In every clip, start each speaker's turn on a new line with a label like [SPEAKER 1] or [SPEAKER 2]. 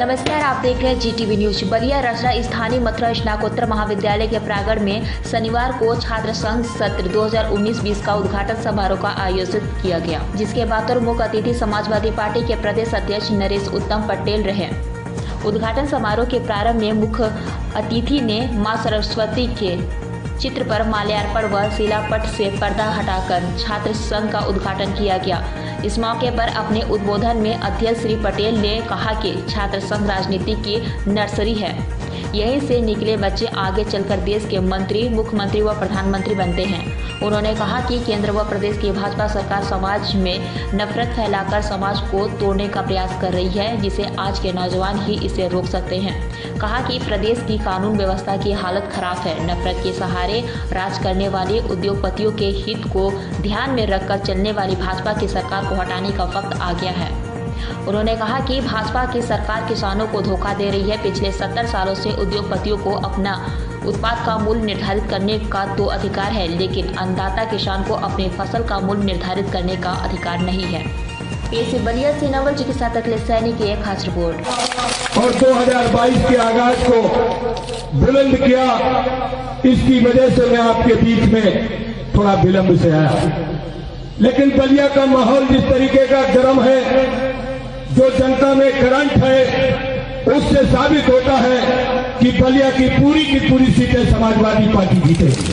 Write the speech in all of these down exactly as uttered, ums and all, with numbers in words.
[SPEAKER 1] नमस्कार, आप देख रहे हैं जीटीवी न्यूज। बलिया रचना स्थानीय मथुरा स्नातकोत्तर महाविद्यालय के प्रांगण में शनिवार को छात्र संघ सत्र दो हज़ार उन्नीस बीस का उद्घाटन समारोह का आयोजित किया गया, जिसके बतौर मुख्य अतिथि समाजवादी पार्टी के प्रदेश अध्यक्ष नरेश उत्तम पटेल रहे। उद्घाटन समारोह के प्रारंभ में मुख्य अतिथि ने मां सरस्वती के चित्र पर माल्यार्पण व शिलापट से पर्दा हटाकर छात्र संघ का उद्घाटन किया गया। इस मौके पर अपने उद्बोधन में अध्यक्ष श्री पटेल ने कहा कि छात्र संघ राजनीति की नर्सरी है। यहीं से निकले बच्चे आगे चलकर देश के मंत्री, मुख्यमंत्री व प्रधानमंत्री बनते हैं। उन्होंने कहा कि केंद्र व प्रदेश की भाजपा सरकार समाज में नफरत फैलाकर समाज को तोड़ने का प्रयास कर रही है, जिसे आज के नौजवान ही इसे रोक सकते हैं। कहा कि प्रदेश की कानून व्यवस्था की हालत खराब है। नफरत के सहारे राज करने वाले उद्योगपतियों के हित को ध्यान में रखकर चलने वाली भाजपा की सरकार को हटाने का वक्त आ गया है। उन्होंने कहा कि भाजपा की सरकार किसानों को धोखा दे रही है। पिछले सत्तर सालों से उद्योगपतियों को अपना उत्पाद का मूल्य निर्धारित करने का तो अधिकार है, लेकिन अन्नदाता किसान को अपनी फसल का मूल्य निर्धारित करने का अधिकार नहीं है। पेश बलिया से नवल चिकित्सा तकले सैनी की एक खास रिपोर्ट।
[SPEAKER 2] और दो हज़ार बाईस के आगाज को बुलंद किया, इसकी वजह से मैं आपके बीच में थोड़ा विलंब से आया, लेकिन बलिया का माहौल जिस तरीके का गर्म है, जो जनता में करंट है, उससे साबित होता है कि बलिया की पूरी की पूरी सीटें समाजवादी पार्टी जीतेगी।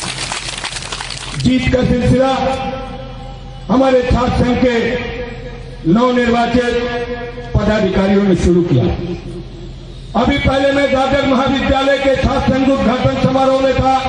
[SPEAKER 2] जीत का सिलसिला हमारे छात्र संघ के नवनिर्वाचित पदाधिकारियों ने शुरू किया। अभी पहले मैं दादर महाविद्यालय के छात्र संघ उद्घाटन समारोह में था।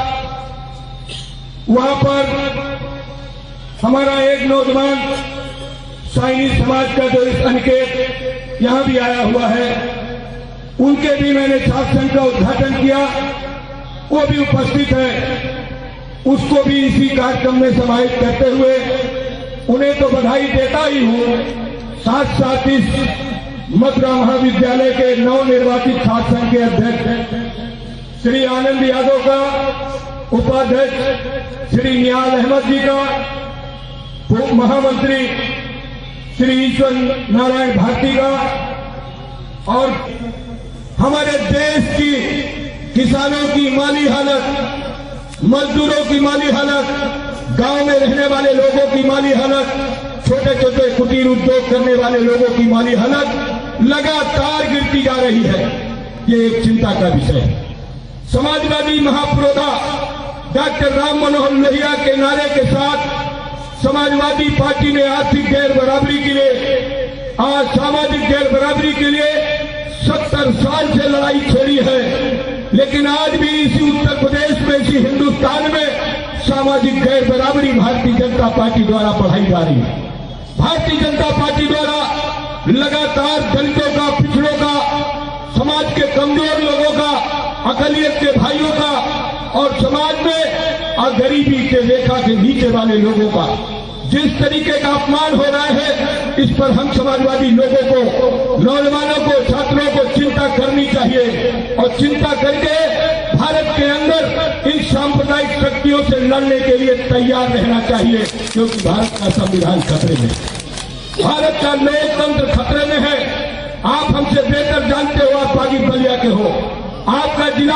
[SPEAKER 2] वहां पर हमारा एक नौजवान साइनी समाज का जो इस अनिकेत यहां भी आया हुआ है, उनके भी मैंने छात्र संघ का उद्घाटन किया। वो भी उपस्थित है, उसको भी इसी कार्यक्रम में समाहित करते हुए उन्हें तो बधाई देता ही हूं, साथ साथ इस मथुरा महाविद्यालय के नवनिर्वाचित छात्र संघ के अध्यक्ष श्री आनंद यादव का, उपाध्यक्ष श्री नियाल अहमद जी का, महामंत्री श्री ईश्वर नारायण भारती का, और हमारे देश की किसानों की माली हालत, मजदूरों की माली हालत, गांव में रहने वाले लोगों की माली हालत, छोटे छोटे कुटीर उद्योग करने वाले लोगों की माली हालत लगातार गिरती जा रही है। ये एक चिंता का विषय है। समाजवादी महापुरोधा डॉक्टर राम मनोहर लोहिया के नारे के साथ समाजवादी पार्टी ने आर्थिक गैर बराबरी के लिए, आज सामाजिक गैर बराबरी के लिए सत्तर साल से लड़ाई छेड़ी है, लेकिन आज भी इसी उत्तर प्रदेश में, इसी हिंदुस्तान में सामाजिक गैर बराबरी भारतीय जनता पार्टी द्वारा बढ़ाई जा रही है। भारतीय जनता पार्टी द्वारा लगातार दलितों का, पिछड़ों का, समाज के कमजोर लोगों का, अकलियत के भाइयों का और समाज में गरीबी के रेखा के नीचे वाले लोगों का जिस तरीके का अपमान हो रहा है, इस पर हम समाजवादी लोगों को, नौजवानों को, छात्रों को चिंता करनी चाहिए और चिंता करके भारत के अंदर इन सांप्रदायिक शक्तियों से लड़ने के लिए तैयार रहना चाहिए, क्योंकि भारत का संविधान खतरे में, भारत का लोकतंत्र खतरे में है। आप हमसे बेहतर जानते हो, आप बागी बलिया के हो। आपका जिला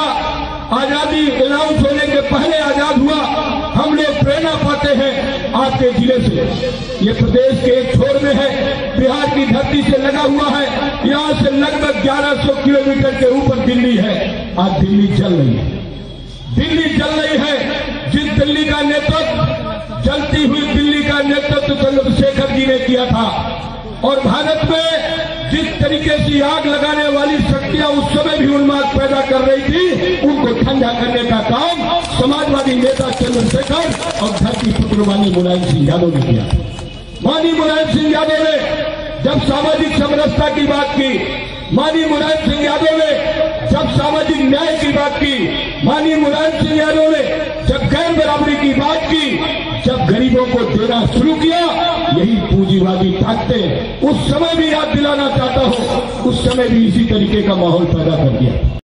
[SPEAKER 2] आजादी अनाउंस होने के पहले आजाद हुआ। हम लोग प्रेरणा पाते हैं आपके जिले से। ये प्रदेश के एक छोर में है, बिहार की धरती से लगा हुआ है। यहाँ से लगभग ग्यारह सौ किलोमीटर के ऊपर दिल्ली है। आज दिल्ली जल रही है, दिल्ली जल रही है। जिस दिल्ली का नेतृत्व, जलती हुई दिल्ली का नेतृत्व चंद्रशेखर जी ने किया था, और भारत में जिस तरीके से आग लगाने वाली शक्तियां उस समय भी उन्माद पैदा कर रही थी, उनको ठंडा करने का काम समाजवादी नेता चंद्रशेखर और धरती पुत्र मानी मुलायम सिंह यादव ने किया। मानी मुलायम सिंह यादव ने जब सामाजिक समरसता की बात की, मानी मुलायम सिंह यादव ने जब सामाजिक न्याय की बात की, मानी मुलायम सिंह यादव ने जब गैर बराबरी की बात की, जब गरीबों को देना शुरू किया, यही पूंजीवादी ताकतें उस समय भी याद दिलाना चाहता हूं, उस समय भी इसी तरीके का माहौल पैदा कर दिया।